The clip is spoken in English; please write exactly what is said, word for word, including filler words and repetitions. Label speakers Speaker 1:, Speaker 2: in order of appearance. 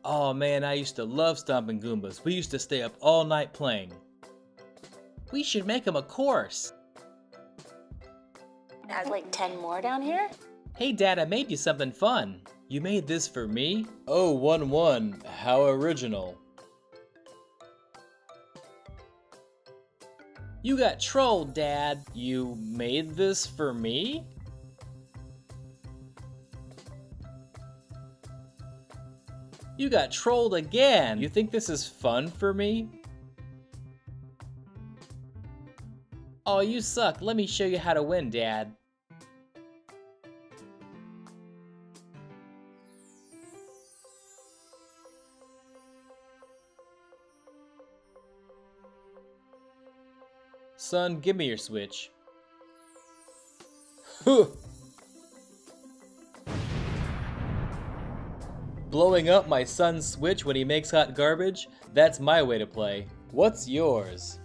Speaker 1: Oh man, I used to love stomping Goombas. We used to stay up all night playing. We should make them a course.
Speaker 2: Add like ten more down here?
Speaker 1: Hey Dad, I made you something fun. You made this for me? Oh, one one. How original. You got trolled, Dad. You made this for me? You got trolled again. You think this is fun for me? Oh, you suck. Let me show you how to win, Dad. Son, give me your Switch. Huh. Blowing up my son's Switch when he makes hot garbage? That's my way to play. What's yours?